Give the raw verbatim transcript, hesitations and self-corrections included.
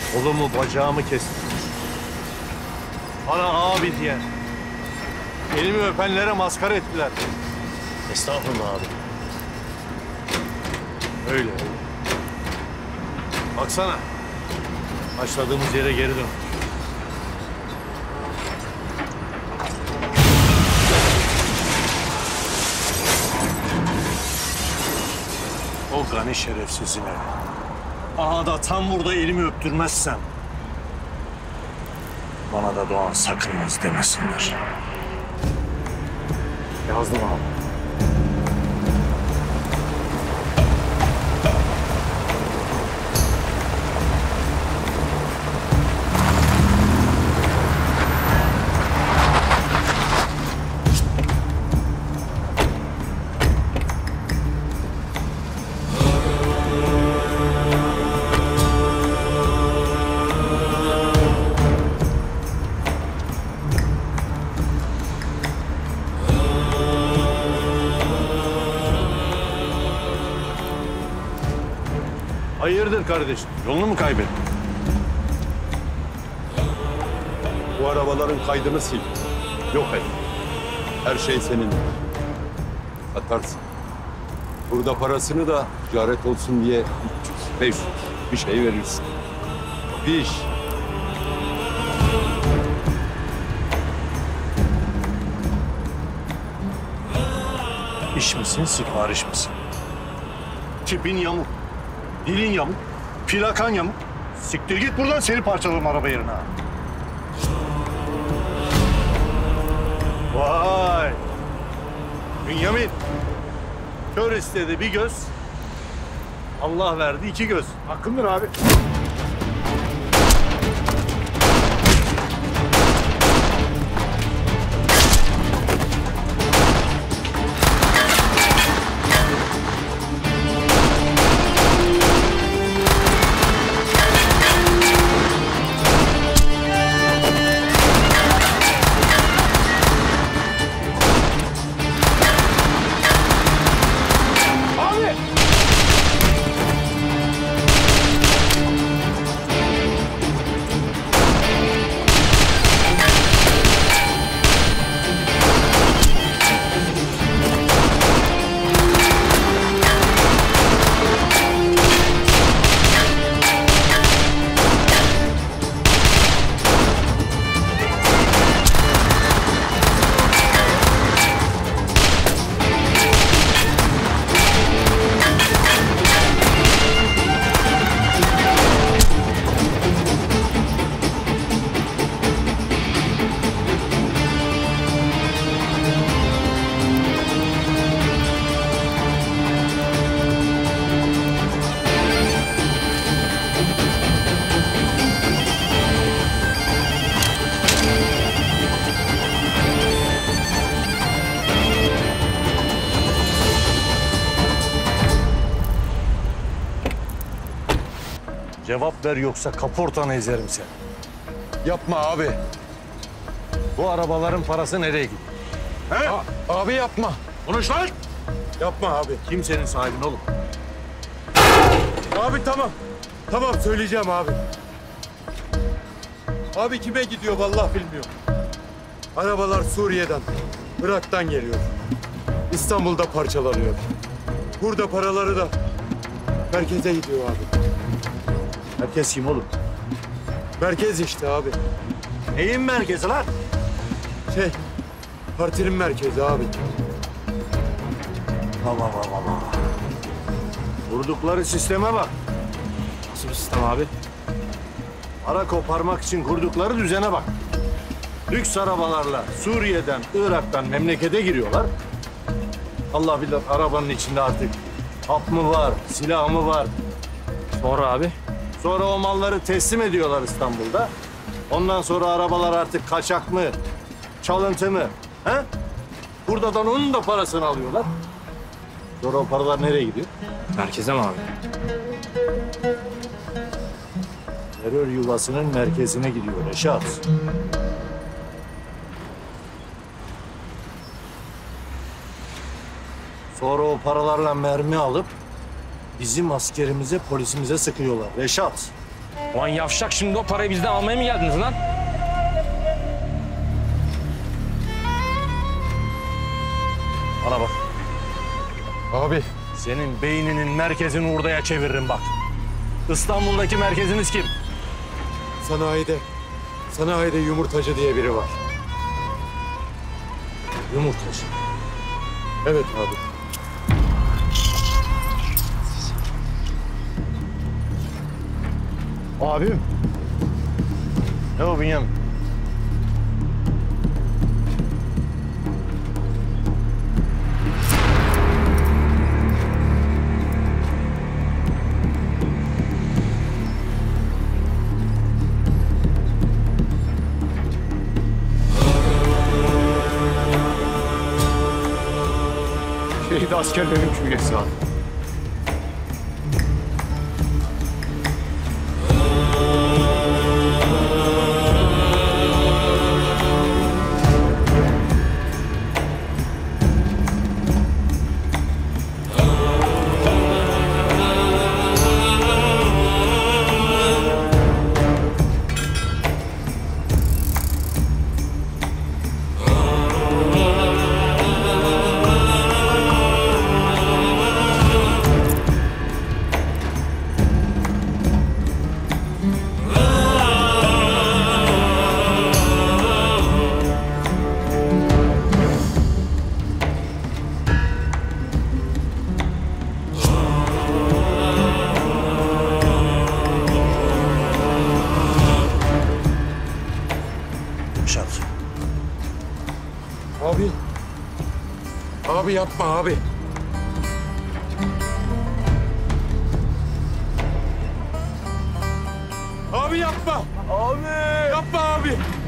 Kolumu bacağımı kesti. Bana abi diyen, elimi öpenlere maskara ettiler. Estağfurullah abi. Öyle. Baksana. Başladığımız yere geri dön. O gani şerefsizine. Aha da tam burada elimi öptürmezsem bana da Doğan Sakınmaz demesinler. Yazdım abi. Hayırdır kardeşim? Yolunu mu kaybettin? Bu arabaların kaydını sil. Yok et. Her şey senin. Atarsın. Burada parasını da ticaret olsun diye üç yüz, beş yüz bir şey verirsin. Bir iş. İş misin, sipariş misin? Tipin yamuk, dilin yamuk, plakan yamuk. Siktir git buradan, seni parçalarım araba yerine. Vay! Bünyamin, kör istedi bir göz, Allah verdi iki göz. Hakkındır abi. Cevap ver yoksa kaportanı ezerim seni. Yapma abi. Bu arabaların parası nereye gidiyor? He? A abi yapma. Konuş lan! Yapma abi. Kim senin sahibin oğlum? Abi tamam. Tamam söyleyeceğim abi. Abi kime gidiyor vallahi bilmiyorum. Arabalar Suriye'den, Irak'tan geliyor. İstanbul'da parçalanıyor. Burada paraları da merkeze gidiyor abi. Merkez kim oğlum? Merkez işte abi. Neyin merkezi lan? Şey, partinin merkezi abi. Tamam tamam. Kurdukları sisteme bak. Nasıl bir sistem abi? Para koparmak için kurdukları düzene bak. Lüks arabalarla Suriye'den, Irak'tan memlekete giriyorlar. Allah bilir arabanın içinde artık hap mı var, silah mı var? Sonra abi? Sonra o malları teslim ediyorlar İstanbul'da. Ondan sonra arabalar artık kaçak mı, çalıntı mı? He? Buradan onun da parasını alıyorlar. Sonra o paralar nereye gidiyor? Merkeze mi abi? Terör yuvasının merkezine gidiyor Reşat. Sonra o paralarla mermi alıp bizim askerimize, polisimize sıkıyorlar Reşat. Ulan yavşak, şimdi o parayı bizden almaya mı geldiniz lan? Bana bak. Abi. Senin beyninin merkezini hurdaya çeviririm bak. İstanbul'daki merkeziniz kim? Sanayide. Sanayide yumurtacı diye biri var. Yumurtacı. Evet abi. Abim. Ne o Bünyamin? Şehit askerlerin künyesi abi. Şans. Abi. Abi yapma abi. Abi yapma. Abi. Yapma abi.